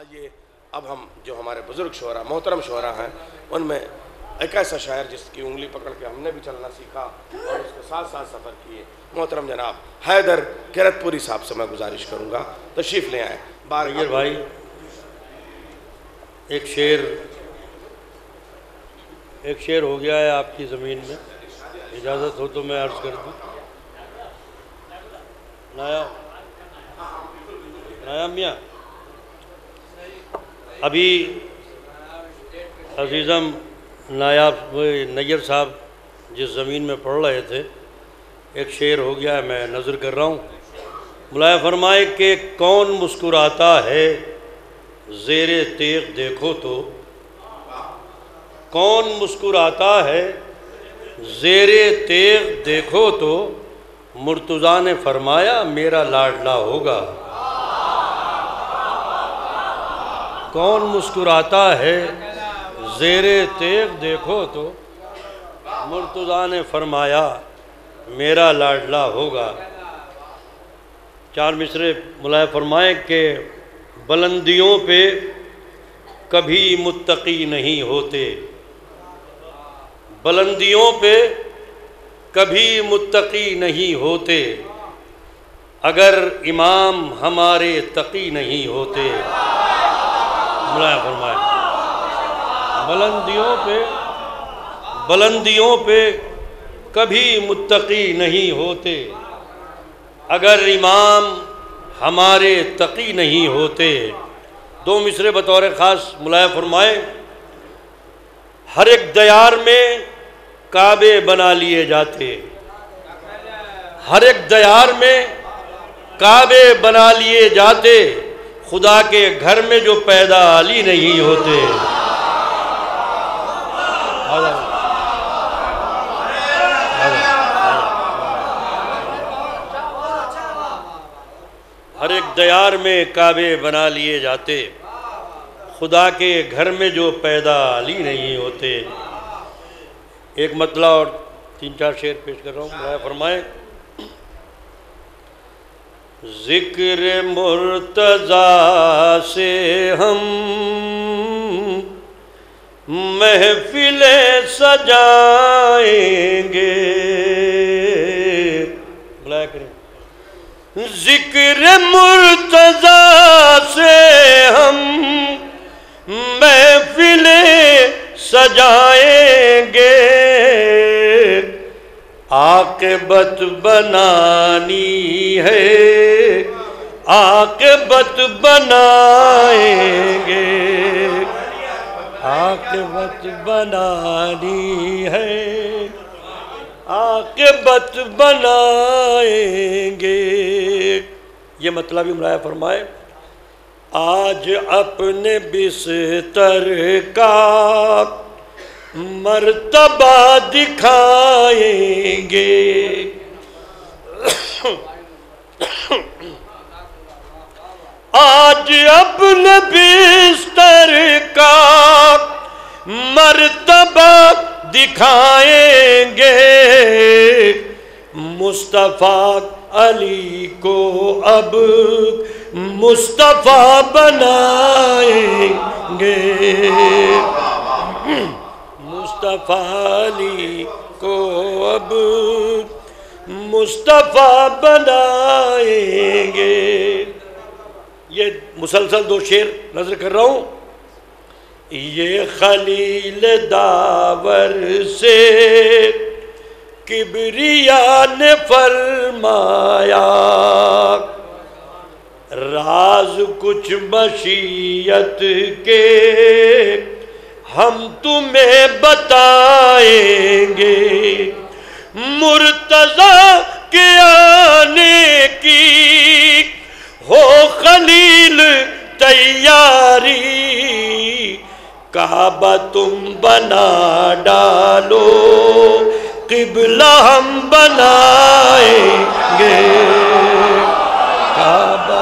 آئیے اب ہم جو ہمارے بزرگ شعراء محترم شعراء ہیں ان میں ایک ایسا شاعر جس کی انگلی پکڑ کے ہم نے بھی چلنا سیکھا اور اس کے ساتھ ساتھ سفر کیے، محترم جناب حیدر کیرت پوری صاحب سے میں گزارش کروں گا تشریف لے آئیں۔ بارگیر بھائی ایک شعر ہو گیا ہے آپ کی زمین میں، اجازت ہو تو میں عرض کر دوں۔ نایا میاں ابھی عزیزم نایاب نیر صاحب جس زمین میں پڑھ رہے تھے ایک شعر ہو گیا ہے، میں نظر کر رہا ہوں۔ ملائے فرمائے کہ کون مسکراتا ہے زیر تیغ دیکھو تو، کون مسکراتا ہے زیر تیغ دیکھو تو، مرتضیٰ نے فرمایا میرا لاڈلا ہوگا۔ کون مسکراتا ہے زیر تیغ دیکھو تو، مرتضیٰ نے فرمایا میرا لاڈلا ہوگا۔ چار مصرے ملائے فرمائے کہ بلندیوں پہ کبھی متقی نہیں ہوتے، بلندیوں پہ کبھی متقی نہیں ہوتے، اگر امام ہمارے تقی نہیں ہوتے۔ ملائے فرمائے بلندیوں پہ کبھی متقی نہیں ہوتے، اگر امام ہمارے تقی نہیں ہوتے۔ دو مصرے بطور خاص ملائے فرمائے ہر ایک دیار میں کعبے بنا لیے جاتے، ہر ایک دیار میں کعبے بنا لیے جاتے، خدا کے گھر میں جو پیدا علی نہیں ہوتے۔ ہر ایک دیار میں کعبے بنا لیے جاتے، خدا کے گھر میں جو پیدا علی نہیں ہوتے۔ ایک مطلع اور تین چار شعر پیش کر رہا ہوں، ملائے فرمائے ذکر مرتضیٰ سے ہم محفلیں سجائیں گے، ملائے کریں ذکر مرتضیٰ سے ہم محفلیں سجائیں گے، عاقبت بنانی ہے عاقبت بنائیں گے، عاقبت بنانی ہے عاقبت بنائیں گے۔ یہ مطلب بھی ملائے فرمائے آج اپنے بستر کا مرتبہ دکھائیں گے، آج اپنے بستر کا مرتبہ دکھائیں گے، مصطفیٰ علی کو اب مصطفیٰ بنائیں گے، مصطفیٰ علی کو اب مصطفیٰ بنائیں گے۔ یہ مسلسل دو شعر نظر کر رہا ہوں۔ یہ خلیل داور سے کبریا نے فرمایا، راز کچھ مشیت کے ہم تمہیں بتائیں گے، مرتضیٰ کے آنے کی ہو خلیل تیاری، کعبہ تم بنا ڈالو قبلہ ہم بنائیں گے، کعبہ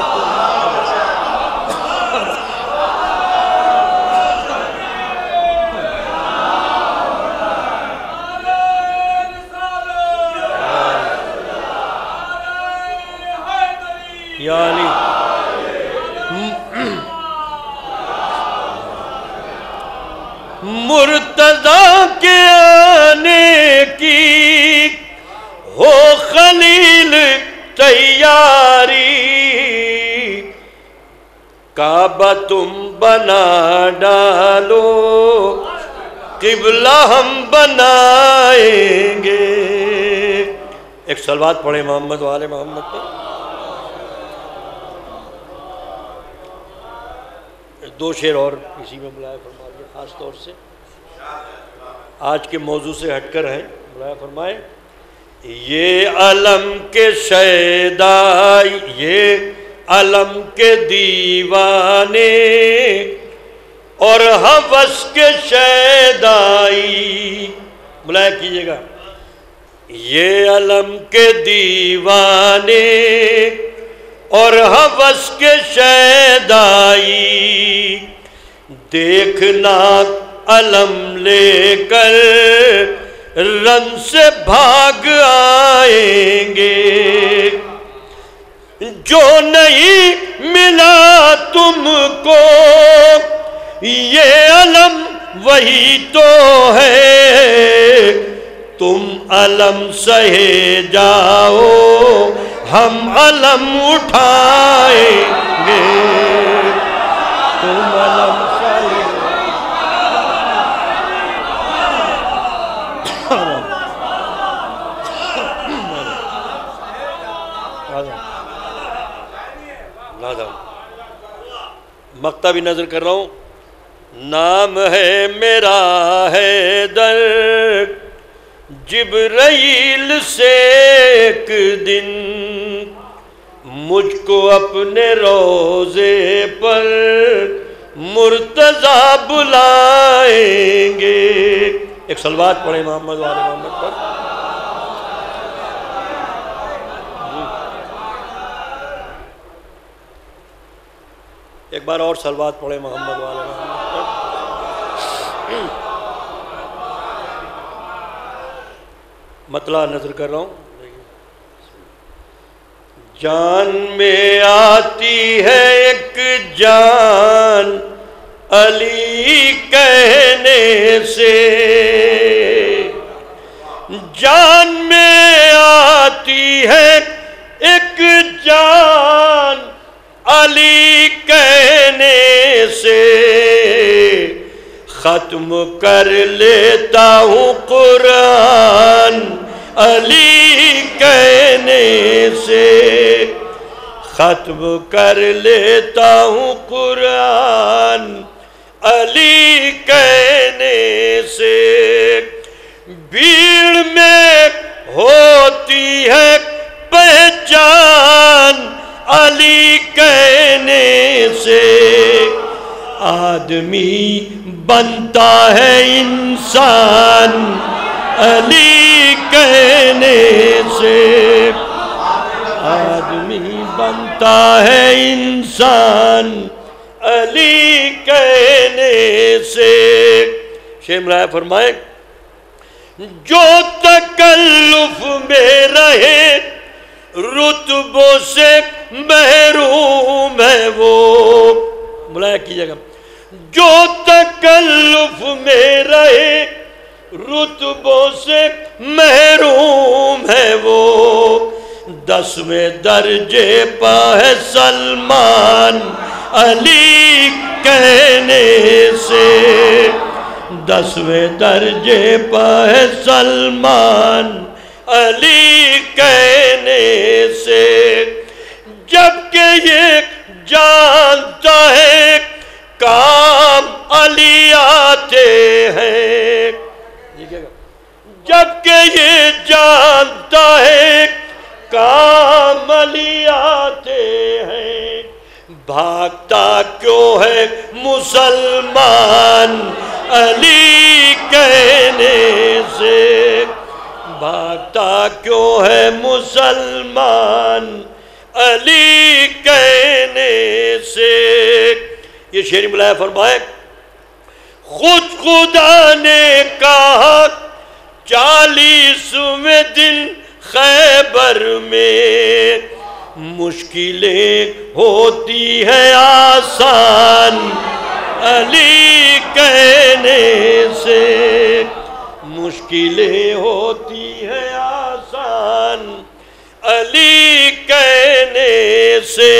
مرتضیٰ کے آنے کی ہو خلیل تیاری، کعبہ تم بنا ڈالو قبلہ ہم بنائیں گے۔ ایک صلوات پڑھیں محمد و آل محمد پر۔ دو شعر اور اسی میں ملائے فرمائیے، خاص طور سے آج کے موضوع سے ہٹ کر ہیں۔ ملائے فرمائے، یہ علم کے شیدائی، یہ علم کے دیوانے اور ہوس کے شیدائی، ملائے کیجئے گا، یہ علم کے دیوانے اور ہوس کے شیدائی، دیکھنا علم لے کر رن سے بھاگ آئیں گے، جو نہیں ملا تم کو یہ علم وہی تو ہے، تم علم سہے جاؤ ہم علم اٹھائیں گے، تم علم سہے مقطع بھی نظر کر رہا ہوں۔ نام ہے میرا حیدر، جبرائیل سے ایک دن مجھ کو اپنے روضے پر مرتضیٰ بلائیں گے۔ ایک صلوات پڑھیں محمد و آل محمد پر۔ ایک بار اور صلوات پڑھیں محمد و آل محمد پر۔ مطلع نظر کر رہا ہوں۔ جان میں آتی ہے ایک جان علی کہنے سے، جان میں آتی ہے ایک جان علی کہنے سے، ختم کر لیتا ہوں قرآن علی کہنے سے، ختم کر لیتا ہوں قرآن علی کہنے سے، بھیڑ میں ہوتی ہے پہچان علی کہنے سے، آدمی بنتا ہے انسان علی کہنے سے، آدمی بنتا ہے انسان علی کہنے سے۔ شیخ ملائے فرمائیں، جو تکلف میں رہے رتبوں سے محروم ہے وہ، ملائے کیجئے گا، جو تکلف میں رہے رتبوں سے محروم ہے وہ، 10ویں درجے پہ ہے سلمان علی کہنے سے، 10ویں درجے پہ ہے سلمان علی کہنے سے، جبکہ یہ جانتا ہے کام علی آتے ہیں، جبکہ یہ جانتا ہے کام علی آتے ہیں، بھاگتا کیوں ہے مسلمان علی کہنے سے، بھاگتا کیوں ہے مسلمان علی کہنے سے۔ یہ شعر ملائے فرمائے، خود خدا نے کہا 40ویں دن خیبر میں، مشکلیں ہوتی ہیں آسان علی کہنے سے مشکلیں ہوتی ہیں آسان، علی کہنے سے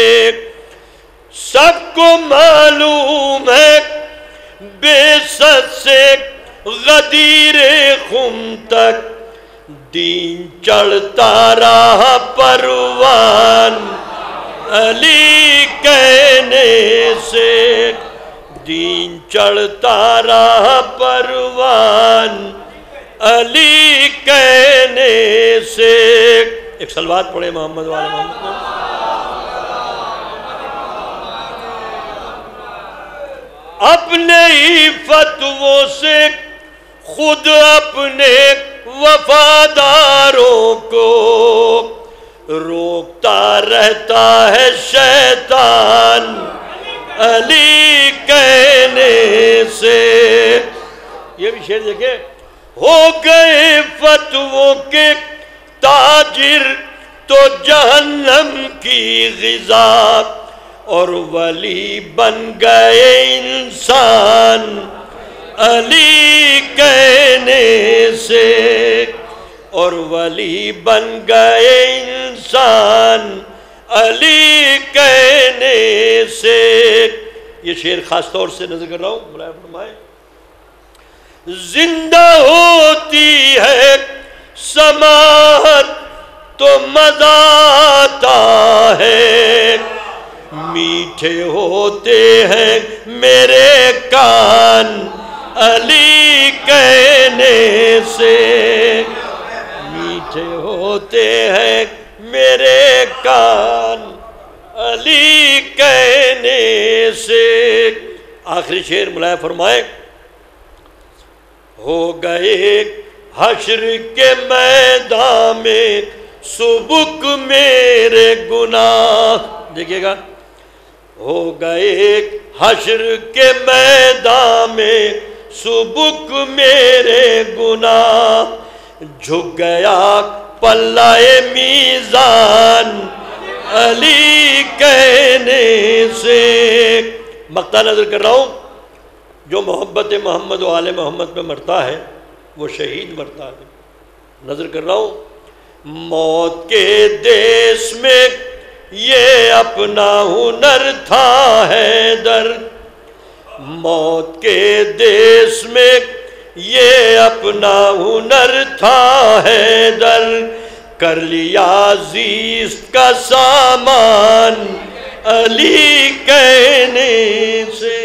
سب کو معلوم ہے، بے ست سے غدیر خم تک دین چڑھتا رہا پروان، علی کہنے سے دین چڑھتا رہا پروان، علی کہنے سے۔ ایک صلوات پڑھے محمد والے محمد کو۔ اپنے ہی فتووں سے خود اپنے وفاداروں کو روکتا رہتا ہے شیطان، علی کہنے سے۔ یہ بھی شعر دیکھیں، ہو گئے فتووں کے تاجر تو جہنم کی غذا، اور ولی بن گئے انسان، علی کہنے سے، اور ولی بن گئے انسان، علی کہنے سے۔ یہ شعر خاص طور سے نظر کر رہا ہوں، مولا فرمائے زندہ ہوتی ہے سماعت تو مزہ آتا ہے، میٹھے ہوتے ہیں میرے کان، علی کہنے سے، میٹھے ہوتے ہیں میرے کان، علی کہنے سے۔ آخری شعر ملائے فرمائے، ہو گئے حشر کے میدان میں سبک میرے گناہ، دیکھیے گا، ہو گئے حشر کے میدان میں سبک میرے گناہ، جھک گیا پلہ میزان، علی کہنے سے۔ مقطع نظر کر رہا ہوں، جو محبت محمد و آل محمد میں مرتا ہے وہ شہید مرتا ہے۔ نظر کر رہا ہوں، موت کے دیس میں یہ اپنا ہنر تھا حیدر، موت کے دیس میں یہ اپنا ہنر تھا حیدر، کر لیا زیست کا سامان، علی کہنے سے۔